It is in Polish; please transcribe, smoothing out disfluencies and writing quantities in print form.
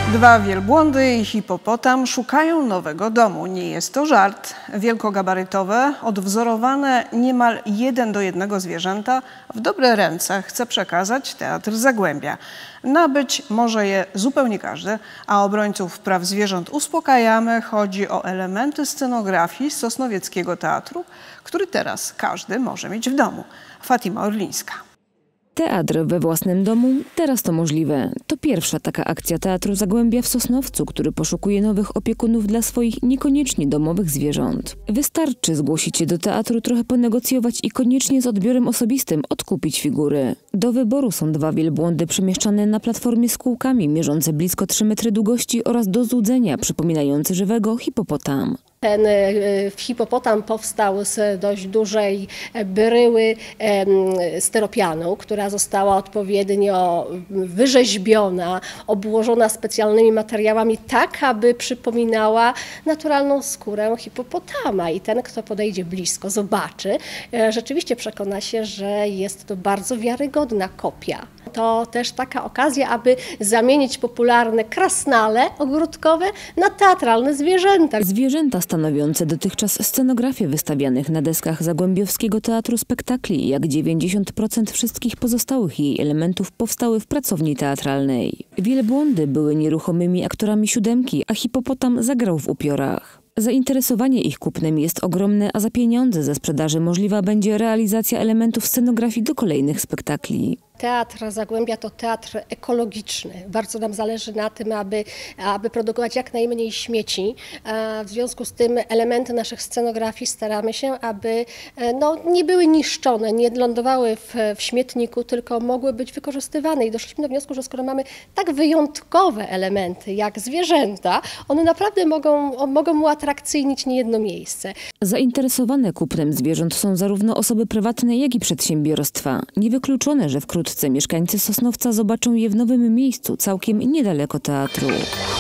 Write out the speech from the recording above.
Dwa wielbłądy i hipopotam szukają nowego domu. Nie jest to żart. Wielkogabarytowe, odwzorowane niemal 1 do 1 zwierzęta w dobre ręce chce przekazać Teatr Zagłębia. Nabyć może je zupełnie każdy, a obrońców praw zwierząt uspokajamy. Chodzi o elementy scenografii z Sosnowieckiego Teatru, który teraz każdy może mieć w domu. Fatima Orlińska. Teatr we własnym domu? Teraz to możliwe. To pierwsza taka akcja Teatru Zagłębia w Sosnowcu, który poszukuje nowych opiekunów dla swoich niekoniecznie domowych zwierząt. Wystarczy zgłosić się do teatru, trochę ponegocjować i koniecznie z odbiorem osobistym odkupić figury. Do wyboru są 2 wielbłądy przemieszczane na platformie z kółkami, mierzące blisko 3 metry długości oraz do złudzenia przypominający żywego hipopotam. Ten hipopotam powstał z dość dużej bryły styropianu, która została odpowiednio wyrzeźbiona, obłożona specjalnymi materiałami, tak aby przypominała naturalną skórę hipopotama. I ten, kto podejdzie blisko, zobaczy, rzeczywiście przekona się, że jest to bardzo wiarygodna kopia. To też taka okazja, aby zamienić popularne krasnale ogródkowe na teatralne zwierzęta. Zwierzęta stanowiące dotychczas scenografię wystawianych na deskach Zagłębiowskiego Teatru Spektakli, jak 90% wszystkich pozostałych jej elementów powstały w pracowni teatralnej. Wielbłądy były nieruchomymi aktorami siódemki, a hipopotam zagrał w upiorach. Zainteresowanie ich kupnem jest ogromne, a za pieniądze ze sprzedaży możliwa będzie realizacja elementów scenografii do kolejnych spektakli. Teatr Zagłębia to teatr ekologiczny. Bardzo nam zależy na tym, aby produkować jak najmniej śmieci. W związku z tym elementy naszych scenografii staramy się, aby nie były niszczone, nie lądowały w śmietniku, tylko mogły być wykorzystywane. I doszliśmy do wniosku, że skoro mamy tak wyjątkowe elementy jak zwierzęta, one naprawdę mogą uatrakcyjnić niejedno miejsce. Zainteresowane kupnem zwierząt są zarówno osoby prywatne, jak i przedsiębiorstwa. Niewykluczone, że wkrótce mieszkańcy Sosnowca zobaczą je w nowym miejscu, całkiem niedaleko teatru.